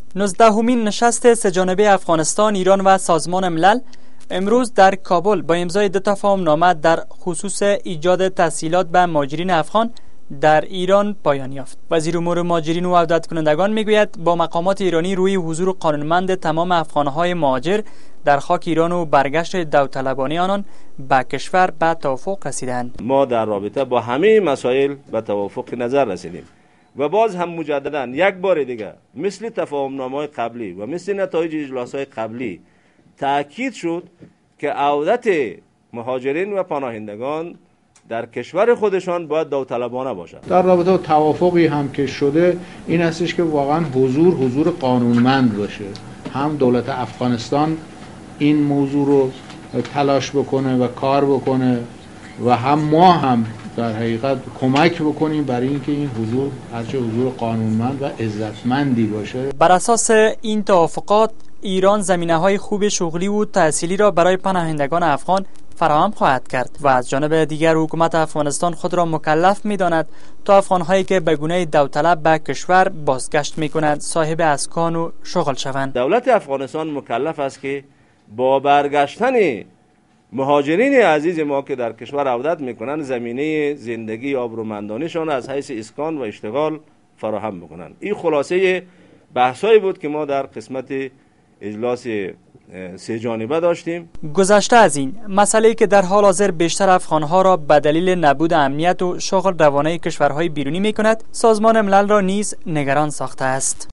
19مین نشست سه‌جانبه افغانستان، ایران و سازمان ملل امروز در کابل با امضای دو تفاهم‌نامه در خصوص ایجاد تسهیلات به مهاجرین افغان در ایران پایان یافت. وزیر امور مهاجرین و عودت کنندگان میگوید با مقامات ایرانی روی حضور قانونمند تمام افغان‌های مهاجر در خاک ایران و برگشت داوطلبانه آنان به کشور به توافق رسیدند. ما در رابطه با همه مسائل به توافق نظر رسیدیم و باز هم مجددا یک بار دیگه مثل تفاهم‌نامه‌های قبلی و مثل نتایج اجلاس‌های قبلی تأکید شد که عودت مهاجرین و پناهندگان در کشور خودشان باید داوطلبانه باشد. در رابطه با توافقی هم که شده این هستش که واقعا حضور قانونمند باشه. هم دولت افغانستان این موضوع رو تلاش بکنه و کار بکنه و هم ما هم در حقیقت کمک بکنیم برای اینکه این حضور هرچه حضور قانونمند و عزتمندی باشه. بر اساس این توافقات ایران زمینه‌های خوب شغلی و تحصیلی را برای پناهندگان افغان فراهم خواهد کرد و از جانب دیگر حکومت افغانستان خود را مکلف می‌داند تا افغان‌هایی که به گونه داوطلب به کشور بازگشت می‌کنند صاحب اسکان و شغل شوند. دولت افغانستان مکلف است که با برگشتن مهاجرین عزیز ما که در کشور عودت می‌کنند زمینه زندگی آبرومندانه‌شان از حیث اسکان و اشتغال فراهم بکنند. این خلاصه بحثایی بود که ما در قسمت اجلاس سه جانبه داشتیم. گذشته از این مسئله‌ای که در حال حاضر بیشتر افغان‌ها را به دلیل نبود امنیت و شغل روانه کشورهای بیرونی می‌کند، سازمان ملل را نیز نگران ساخته است.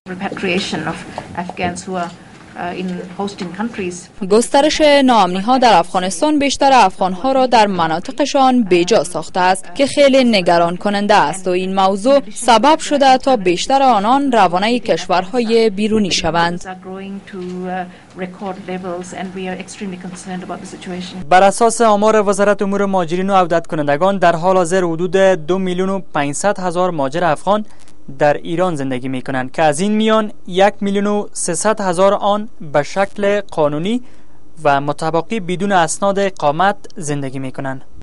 گسترش ناامنی‌ها در افغانستان بیشتر افغان‌ها را در مناطقشان بیجا ساخته است که خیلی نگران کننده است و این موضوع سبب شده تا بیشتر آنان روانه کشورهای بیرونی شوند. بر اساس آمار وزارت امور مهاجرین و عودت کنندگان در حال حاضر حدود 2,500,000 مهاجر افغان در ایران زندگی می کنند که از این میان 1,300,000 آن به شکل قانونی و متبقی بدون اسناد اقامت زندگی می کنند.